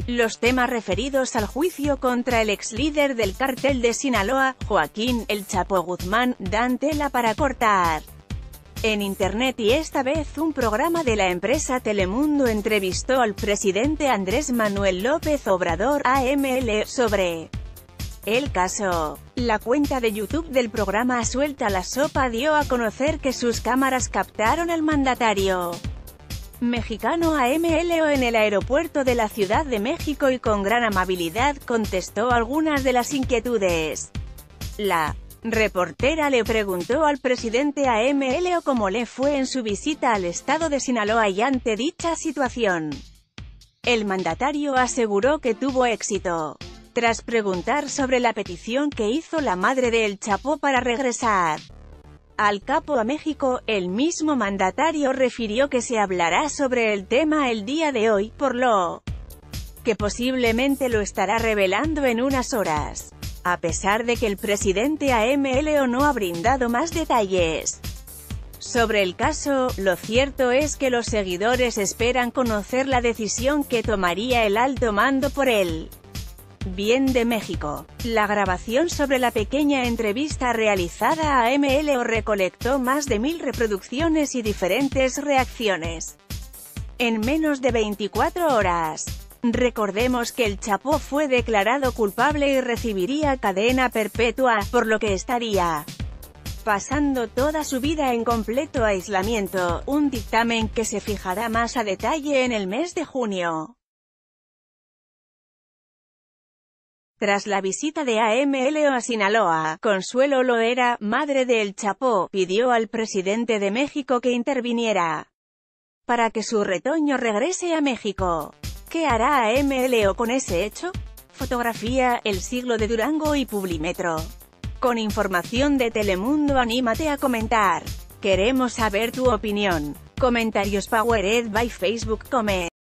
Los temas referidos al juicio contra el ex líder del cártel de Sinaloa, Joaquín "El Chapo" Guzmán, dan tela para cortar. En Internet, y esta vez un programa de la empresa Telemundo entrevistó al presidente Andrés Manuel López Obrador, AML, sobre el caso. La cuenta de YouTube del programa Suelta la Sopa dio a conocer que sus cámaras captaron al mandatario mexicano AMLO en el aeropuerto de la Ciudad de México y con gran amabilidad contestó algunas de las inquietudes. La reportera le preguntó al presidente AMLO cómo le fue en su visita al estado de Sinaloa y ante dicha situación. El mandatario aseguró que tuvo éxito. Tras preguntar sobre la petición que hizo la madre de El Chapo para regresar al capo a México, el mismo mandatario refirió que se hablará sobre el tema el día de hoy, por lo que posiblemente lo estará revelando en unas horas. A pesar de que el presidente AMLO no ha brindado más detalles sobre el caso, lo cierto es que los seguidores esperan conocer la decisión que tomaría el alto mando por el bien de México. La grabación sobre la pequeña entrevista realizada a AMLO recolectó más de 1000 reproducciones y diferentes reacciones en menos de 24 horas. Recordemos que El Chapo fue declarado culpable y recibiría cadena perpetua, por lo que estaría pasando toda su vida en completo aislamiento, un dictamen que se fijará más a detalle en el mes de junio. Tras la visita de AMLO a Sinaloa, Consuelo Loera, madre de El Chapo, pidió al presidente de México que interviniera para que su retoño regrese a México. ¿Qué hará AMLO con ese hecho? Fotografía, El Siglo de Durango y Publimetro. Con información de Telemundo, anímate a comentar. Queremos saber tu opinión. Comentarios powered by Facebook Comment.